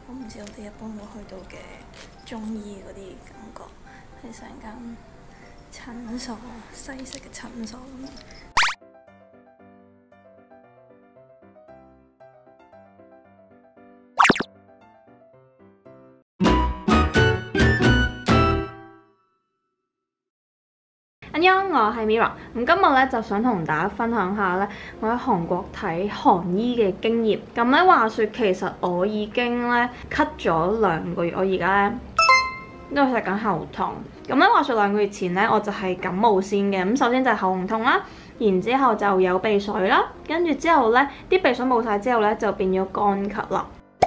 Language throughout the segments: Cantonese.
我唔知我哋一般會去到嘅中醫嗰啲感覺，係成間診所，西式嘅診所咁。 我係 Mira， 咁今日咧就想同大家分享下咧我喺韓國睇韓醫嘅經驗。咁咧話說，其實我已經咧咳咗2個月，我而家咧都食緊喉糖。咁咧話說2個月前咧我就係感冒先嘅，咁首先就係喉嚨痛啦，然之後就有鼻水啦，跟住之後咧啲鼻水冇晒之後咧就變咗乾咳啦。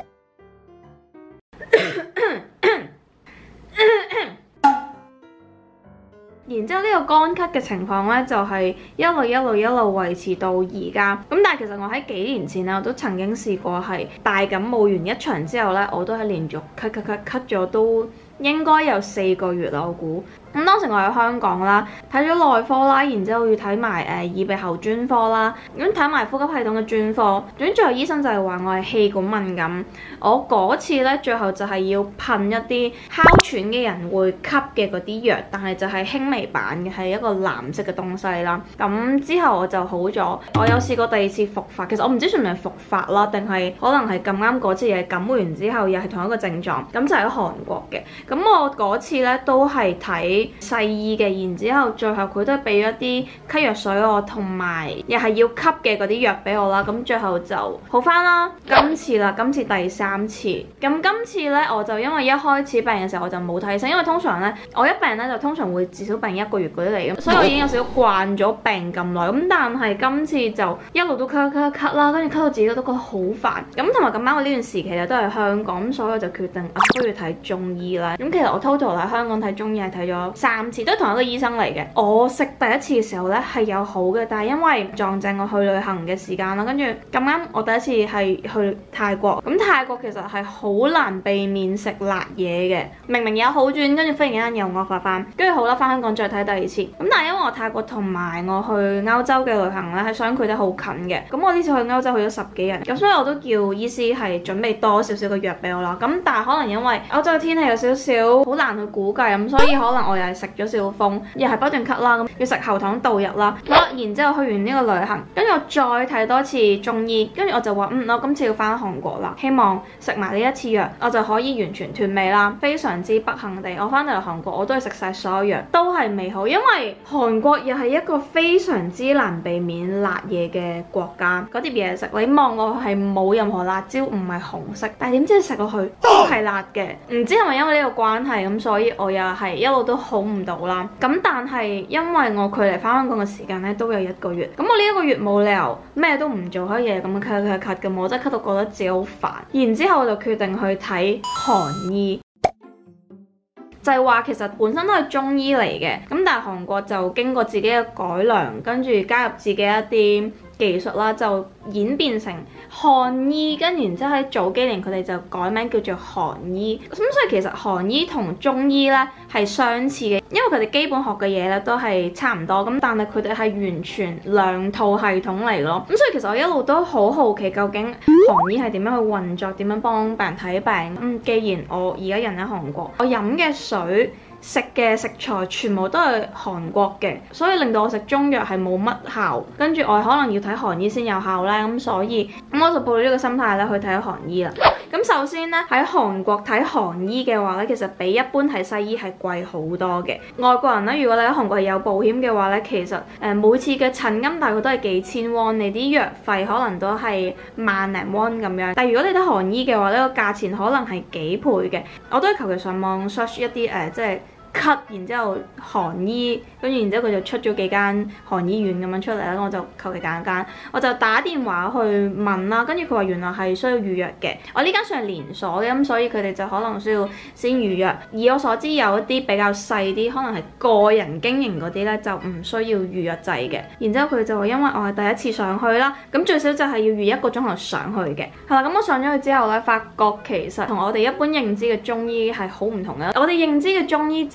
然之後呢個乾咳嘅情況咧，就係一路維持到而家。咁但係其實我喺幾年前咧，我都曾經試過係大感冒完一場之後咧，我都係連續咳咗都應該有4個月啦，我估。咁當時我喺香港啦，睇咗內科啦，然之後要睇埋耳鼻喉專科啦，咁睇埋呼吸系統嘅專科。總之最後醫生就係話我係氣管敏感。我嗰次咧最後就係要噴一啲哮喘嘅人會吸嘅嗰啲藥，但係就係輕微版嘅，係一個藍色嘅東西啦。咁之後我就好咗。我有試過第2次復發，其實我唔知算唔算係復發啦，定係可能係咁啱嗰次又係感冒完之後又係同一個症狀。咁就喺韓國嘅。咁我嗰次咧都係睇西醫嘅，然之後最後佢都俾咗啲咳藥水我，同埋又係要吸嘅嗰啲藥俾我啦。咁最後就好翻啦。今次第3次。咁今次咧我就因為一開始病嘅時候我就冇睇醫生，因為通常咧我一病咧就通常會至少病1個月嗰啲嚟，咁所以我已經有少少慣咗病咁耐。咁但係今次就一路都咳啦，跟住咳到自己都覺得好煩。咁同埋咁啱我呢段時期咧都係香港，咁所以我就決定不如睇中醫啦。咁其實我 total 喺香港睇中醫係睇咗3次，都係同一個醫生嚟嘅。我食第1次嘅時候咧係有好嘅，但係因為撞正我去旅行嘅時間啦，跟住咁啱我第1次係去泰國。咁泰國其實係好難避免食辣嘢嘅，明明有好轉，跟住忽然間又惡化翻，跟住好啦，翻香港再睇第2次。咁但係因為我泰國同埋我去歐洲嘅旅行咧係相距得好近嘅，咁我呢次去歐洲去咗10幾日，咁所以我都叫醫師係準備多少少嘅藥俾我啦。咁但係可能因為歐洲嘅天氣有少少好難去估計，咁所以可能我又係食咗少少風，又係不斷咳啦，咁要食喉糖度日啦。好啦，然之後去完呢個旅行，跟住我再睇多次中醫，跟住我就話我今次要翻韓國啦，希望食埋呢1次藥，我就可以完全斷尾啦。非常之不幸地，我翻到嚟韓國我都係食晒所有藥，都係未好，因為韓國又係一個非常之難避免辣嘢嘅國家。嗰碟嘢食你望落去係冇任何辣椒，唔係紅色，但係點知食落去都係辣嘅。唔知係咪因為呢個關係咁，所以我又係一路都好唔到啦。咁但係因為我距離翻香港嘅時間咧都有1個月，咁我呢1個月冇理由咩都唔做，可以咁樣咳咁，我真係咳到覺得自己好煩。然之後我就決定去睇韓醫。就係話其實本身都係中醫嚟嘅，咁但係韓國就經過自己嘅改良，跟住加入自己一啲技術啦，就演變成漢醫，跟然之後喺早幾年佢哋就改名叫做韓醫。咁所以其實韓醫同中醫咧係相似嘅，因為佢哋基本學嘅嘢咧都係差唔多，咁但係佢哋係完全2套系統嚟咯。咁所以其實我一路都好好奇究竟韓醫係點樣去運作，點樣幫病人睇病。既然我而家人喺韓國，我飲嘅水食嘅食材全部都係韓國嘅，所以令到我食中藥係冇乜效，跟住我可能要睇韓醫先有效咧，咁所以我就抱住呢個心態咧去睇韓醫啦。咁首先咧喺韓國睇韓醫嘅話咧，其實比一般睇西醫係貴好多嘅。外國人咧，如果你喺韓國係有保險嘅話咧，其實每次嘅診金大概都係幾千won，你啲藥費可能都係萬零won咁樣。但係如果你睇韓醫嘅話咧，個價錢可能係幾倍嘅。我都係求其上網 search 一啲即係咳，然之後韓醫，跟住然之後佢就出咗幾間韓醫院咁樣出嚟啦，我就求其揀間，我就打電話去問啦，跟住佢話原來係需要預約嘅。我呢間算係連鎖嘅，咁所以佢哋就可能需要先預約。以我所知有一啲比較細啲，可能係個人經營嗰啲咧，就唔需要預約制嘅。然之後佢就話因為我係第1次上去啦，咁最少就係要預1個鐘頭上去嘅。係啦，咁我上咗去之後咧，發覺其實同我哋一般認知嘅中醫係好唔同嘅。我哋認知嘅中醫就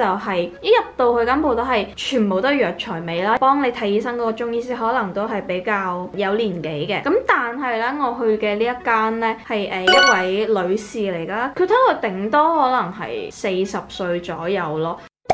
係一入到去間鋪都係全部都係藥材味啦。幫你睇醫生嗰個中醫師可能都係比較有年紀嘅。咁但係咧，我去嘅呢一間咧係一位女士嚟㗎，佢睇我頂多可能係40歲左右咯。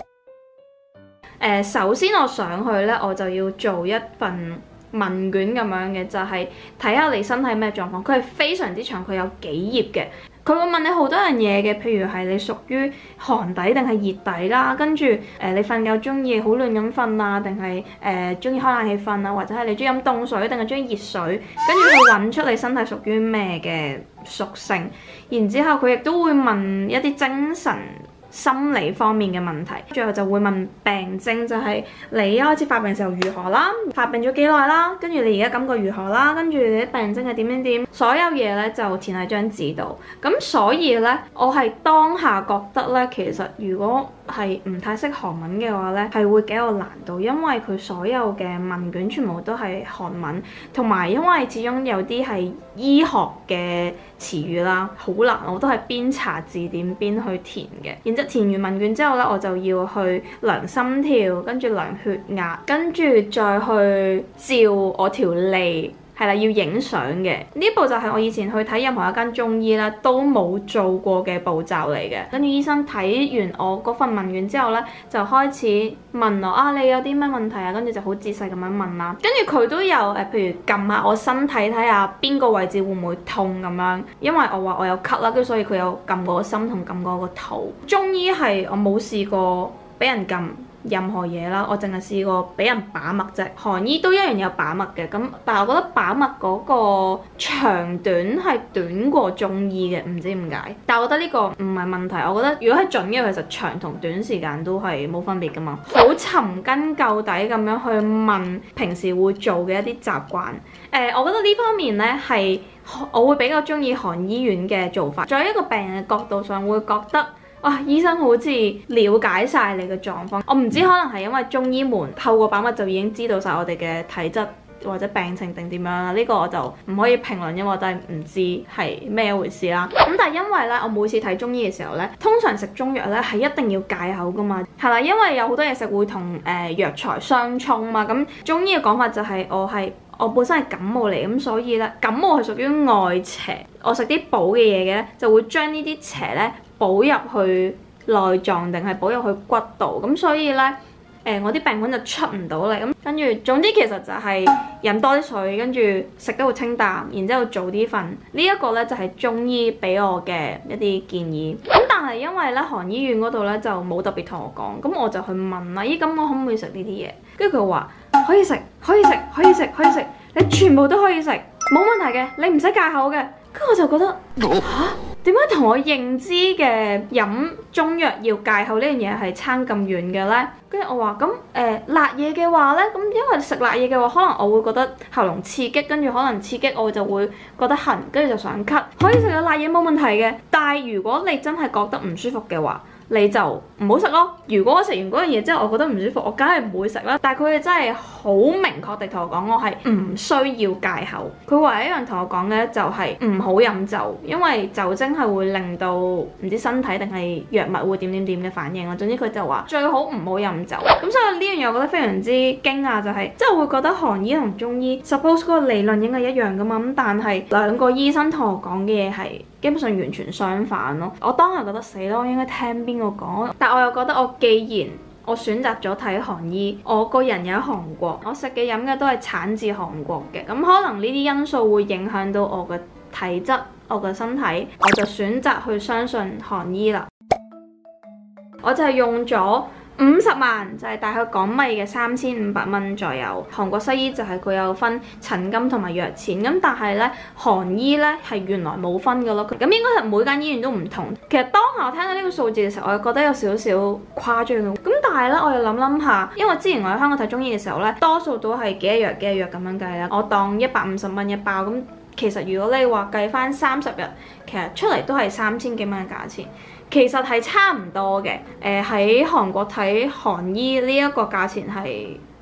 首先我上去咧，我就要做一份問卷咁樣嘅，就係睇下你身體咩狀況。佢係非常之長，佢有幾頁嘅。佢會問你好多樣嘢嘅，譬如係你屬於寒底定係熱底啦，跟住你瞓覺中意好亂咁瞓啊，定係中意開冷氣瞓啊，或者係你中意飲凍水定係中意熱水，跟住佢揾出你身體屬於咩嘅屬性。然之後佢亦都會問一啲精神心理方面嘅問題，最後就會問病徵，就係你一開始發病嘅時候如何啦，發病咗幾耐啦，跟住你而家感覺如何啦，跟住你啲病徵係點，所有嘢咧就填喺張紙度。咁所以咧，我係當下覺得咧，其實如果係唔太識韓文嘅話咧，係會幾有難度，因為佢所有嘅問卷全部都係韓文，同埋因為始終有啲係醫學嘅詞語啦，好難，我都係邊查字典邊去填嘅。然之後填完問卷之後咧，我就要去量心跳，跟住量血壓，跟住再去照我條脷。係啦，要影相嘅呢步就係我以前去睇任何一間中醫啦，都冇做過嘅步驟嚟嘅。跟住醫生睇完我嗰份問卷之後咧，就開始問我啊，你有啲咩問題啊？跟住就好仔細咁樣問啦。跟住佢都有譬如撳下我身體睇下邊個位置會唔會痛咁樣，因為我話我有咳啦，跟住所以佢有撳過個心同撳過個肚。中醫係我冇試過俾人撳任何嘢啦，我淨係試過俾人把脈啫。韓醫都一樣有把脈嘅，咁但係我覺得把脈嗰個長短係短過中醫嘅，唔知點解。但係我覺得呢個唔係問題，我覺得如果係準嘅，其實長同短時間都係冇分別噶嘛。好尋根究底咁樣去問平時會做嘅一啲習慣。我覺得呢方面呢係我會比較中意韓醫院嘅做法。在一個病人嘅角度上，會覺得哇，醫生好似了解晒你嘅狀況。我唔知可能係因為中醫們透過把脈就已經知道晒我哋嘅體質或者病情定點樣啦。呢個我就唔可以評論，因為我真係唔知係咩回事啦。咁但係因為咧，我每次睇中醫嘅時候咧，通常食中藥咧係一定要戒口噶嘛，係啦，因為有好多嘢食會同藥材相衝嘛。咁中醫嘅講法就係我本身係感冒嚟，咁所以咧感冒係屬於外邪，我食啲補嘅嘢嘅咧就會將呢啲邪咧補入去內臟定係補入去骨度，咁所以咧我啲病菌就出唔到嚟。咁跟住總之其實就係飲多啲水，跟住食得好清淡，然之後早啲瞓。呢一個咧就係中醫俾我嘅一啲建議。咁但係因為咧韓醫院嗰度咧就冇特別同我講，咁我就去問啦，咦，咁我可唔可以食呢啲嘢？跟住佢話可以食，可以食，可以食，可以食，你全部都可以食，冇問題嘅，你唔使戒口嘅。跟住我就覺得嚇，點解同我認知嘅飲中藥要戒口呢樣嘢係差咁遠嘅咧？跟住我話咁辣嘢嘅話咧，咁因為食辣嘢嘅話，可能我會覺得喉嚨刺激，跟住可能刺激我就會覺得痕，跟住就想咳。可以食嘅辣嘢冇問題嘅，但係如果你真係覺得唔舒服嘅話，你就唔好食咯。如果我食完嗰樣嘢之後，我覺得唔舒服，我梗係唔會食啦。但係佢哋真係好明確地同我講，我係唔需要戒口。佢唯一一樣同我講嘅就係唔好飲酒，因為酒精係會令到唔知身體定係藥物會點嘅反應啦。總之佢就話最好唔好飲酒。咁所以呢樣嘢我覺得非常之驚訝，就係即係會覺得韓醫同中醫 suppose 嗰個理論應該一樣噶嘛。咁但係兩個醫生同我講嘅嘢係基本上完全相反咯。我當下覺得死咯，我應該聽邊個講？但我又覺得我既然我選擇咗睇韓醫，我個人有喺韓國，我食嘅飲嘅都係產自韓國嘅，咁可能呢啲因素會影響到我嘅體質、我嘅身體，我就選擇去相信韓醫啦。我就係用咗50萬，就係大概港幣嘅3500蚊左右。韓國西醫就係佢有分診金同埋藥錢，咁但係咧韓醫咧係原來冇分嘅咯。咁應該係每間醫院都唔同。其實當下我聽到呢個數字嘅時候，我又覺得有少少誇張嘅。咁但係咧，我又諗下，因為之前我喺香港睇中醫嘅時候咧，多數都係幾多藥咁樣計啦。我當150蚊一包，咁其實如果你話計翻30日，其實出嚟都係3000幾蚊嘅價錢。其實係差唔多嘅，喺韓國睇韓醫呢一個價錢係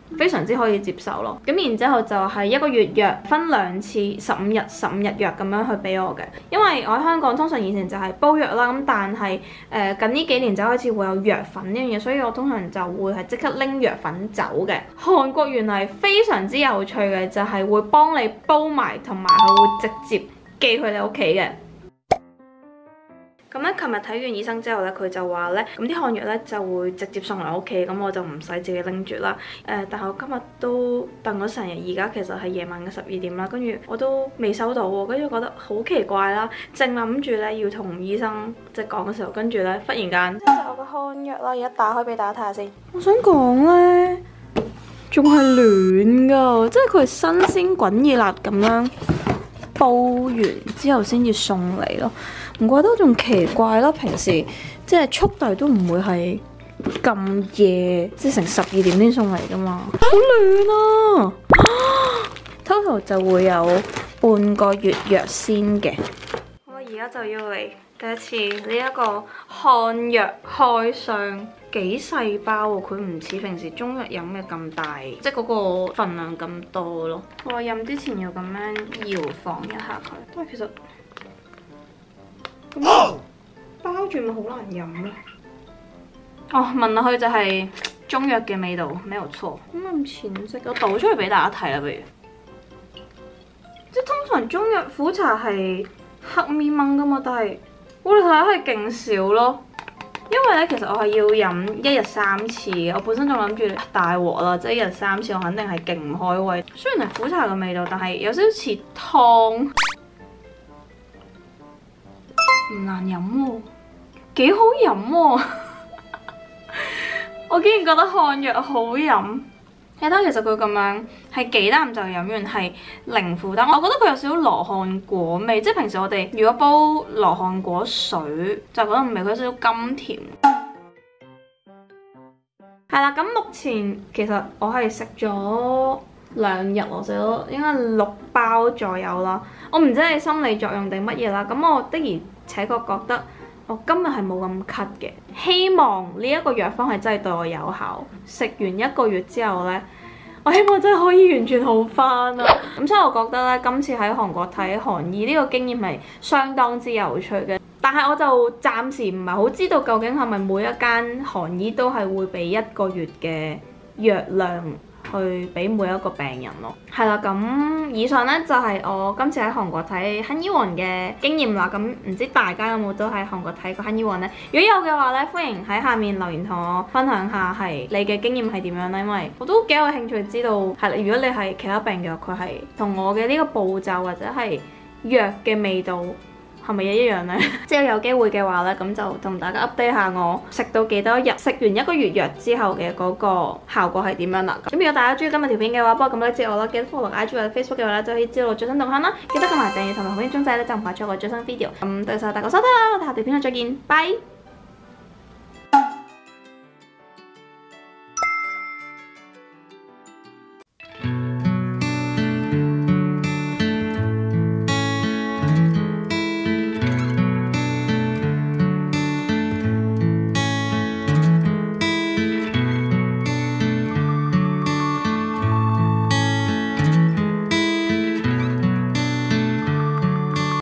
非常之可以接受咯。咁然之後就係一個月藥分2次，15日15日藥咁樣去俾我嘅。因為我喺香港通常以前就係煲藥啦，咁但係近呢幾年就開始會有藥粉呢樣嘢，所以我通常就會係即刻拎藥粉走嘅。韓國原來非常之有趣嘅，就係會幫你煲埋，同埋佢會直接寄去你屋企嘅。咁咧，琴日睇完醫生之後咧，佢就話咧，咁啲漢藥咧就會直接送嚟屋企，咁我就唔使自己拎住啦。但係我今日都等咗成日，而家其實係夜晚嘅12點啦，跟住我都未收到喎，跟住覺得好奇怪啦。正諗住咧要同醫生即係講嘅時候，跟住咧忽然間，呢就我嘅漢藥啦，而家打開俾大家睇下先。我想講咧，仲係暖㗎，即係佢係新鮮滾熱辣咁樣煲完之後先至送嚟咯。唔怪得仲奇怪啦，平時即係速遞都唔會係咁夜，即係成12點先送嚟噶嘛，好暖啊！Total 就會有半個月藥先嘅。我而家就要嚟第一次呢一個漢藥開箱，幾細包喎，佢唔似平時中藥飲嘅咁大，即係嗰個份量咁多咯。我飲之前要咁樣搖晃一下佢，但係其實咁包住咪好難飲咧。哦，聞落去就係中藥嘅味道，沒有錯。咁淺色，我倒出嚟俾大家睇啦，不如。即係通常中藥苦茶係黑咪掹噶嘛，但係我哋睇下係勁少咯。因為咧，其實我係要飲1日3次嘅，我本身仲諗住大鑊啦，即係1日3次，我肯定係勁唔開胃。雖然係苦茶嘅味道，但係有少少似湯。唔難飲喎，幾好飲喎！我竟然覺得漢藥好飲。你睇其實佢咁樣係幾啖就飲完，係零負擔。我覺得佢有少少羅漢果味，即係平時我哋如果煲羅漢果水就覺得唔味，佢有少少甘甜。係啦，咁目前其實我係食咗2日，我食咗應該6包左右啦。我唔知係心理作用定乜嘢啦。咁我的而且確覺得我今日係冇咁咳嘅。希望呢一個藥方係真係對我有效。食完1個月之後呢，我希望真係可以完全好返啦。咁所以我覺得咧，今次喺韓國睇韓醫呢個經驗係相當之有趣嘅。但係我就暫時唔係好知道究竟係咪每一間韓醫都係會俾1個月嘅藥量去俾每一個病人咯。係啦，咁以上呢就係我今次喺韓國睇《HoneyWon》嘅經驗啦。咁唔知大家有冇都喺韓國睇過《HoneyWon》呢？如果有嘅話呢，歡迎喺下面留言同我分享下係你嘅經驗係點樣呢？因為我都幾有興趣知道係如果你係其他病藥，佢係同我嘅呢個步驟或者係藥嘅味道係咪一樣呢？即係有機會嘅話呢，咁就同大家 update 下我食到幾多日，食完1個月藥之後嘅嗰個效果係點樣啦。咁如果大家中意今日條片嘅話，幫我撳多支我啦，記得 follow IG 或者 Facebook 嘅話咧，就可以知道我最新動向啦。記得撳埋訂閱同埋好啲鐘仔咧，就唔怕錯過最新 video。咁多謝大家收睇啦，我哋下條片再見，拜。